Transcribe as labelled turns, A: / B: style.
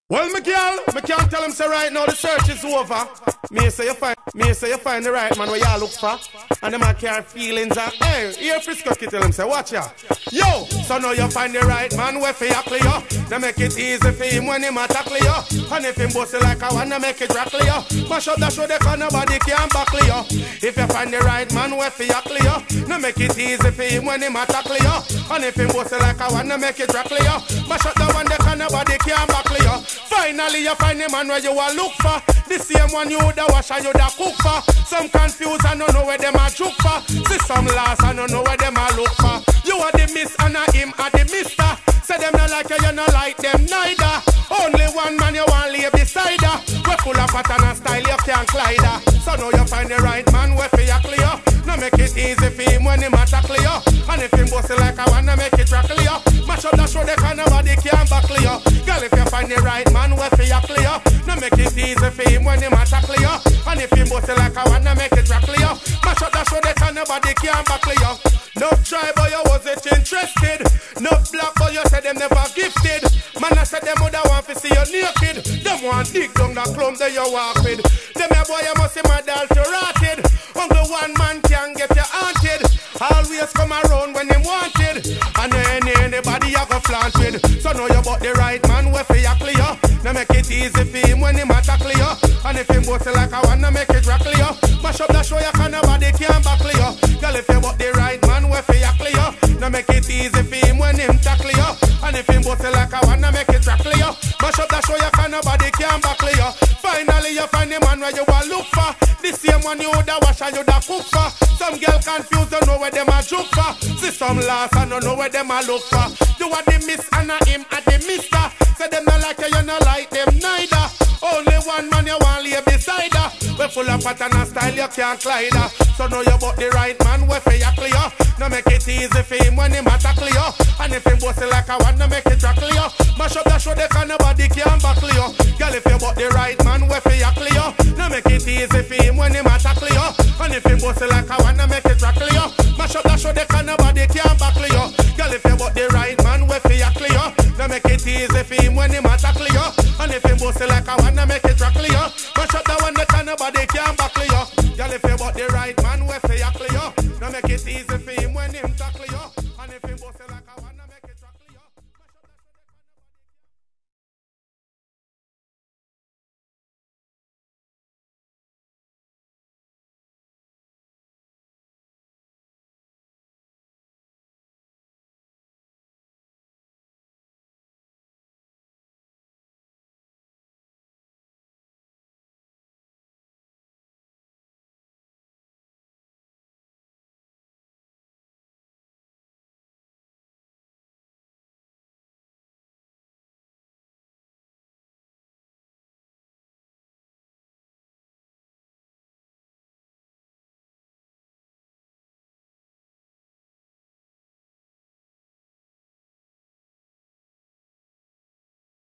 A: Well, me can't tell him say right now the search is over. Me say you find the right man where y'all look for. And the man carry feelings and hey, here Frisco Kid tell him say watch ya. Yo, so now you find the right man where fi tackle you. They make it easy for him when him a tackle you. And if him bust it like I wanna make it rackle you. Mash up that show they can nobody can buckle you. If you find the right man where fi tackle you, they make it easy for him when him a tackle you. And if him bust it like I wanna make it rackle you. Mash up that one they can nobody can buckle you. Finally you find the man where you a look for. The same one you da wash and you da cook for. Some confused and don't know where them a joke for. See some lost and don't know where them a look for. You are the miss and him are the mister. Say them not like you not like them neither. Only one man you want lay beside her. We full of pattern and style you can't glide her. So now you find the right man where fi tackle you. Now make it easy for him when him a tackle you. And if him bust it like I wanna make it rackle you. Mash up that show they can nobody can buckle you. Girl if you find the right man where fi tackle you. Now make it easy for him when him a tackle you. And if him bust it like I wanna make it rackle you. Mash up that show they can nobody can buckle you. No try but you wasn't interested. No black but you said them never gifted. Man I said them woulda want to see you naked. Them want dig down the clump that you walk with. Them a boy you must see my adulterated. Only one man can get you haunted. Always come around when him wanted. And anybody you go flaunt with. So now you bought the right man where fi tackle you. Now make it easy for him when him a tackle you. And if him bust it like I wanna make it rackle you. Mash up that show you can nobody can buckle you. Girl if you bought the right man where fi tackle you. Now make it easy for him when him tackle you. And if him bust it like I wanna make it rackle you. Mash up that show you can nobody can buckle you. Finally you find the man where you a look for. The same one you da wash and you da cook for. Some girl confused don't know where them a joke for. See some lost and don't know where them a look for. You are the miss and him are the mister. Say them not like you not like them neither. Only one man you want lay beside her. We full of pattern and style you can't glide her. So now you bought the right man where fi tackle you. Now make it easy for him when him a tackle you. And if him bust it like I wanna make it rackle you. Mash up that show they can nobody can buckle you. Girl if you bought the right man where fi tackle you. Now make it easy for him when him a tackle you. And if him bust it like I wanna make it rackle you. Mash up that show they can nobody can buckle you. Girl if you bought the right man where fi tackle you. Now make it easy for him when him a tackle you. And if him bust it like I wanna make it rackle you.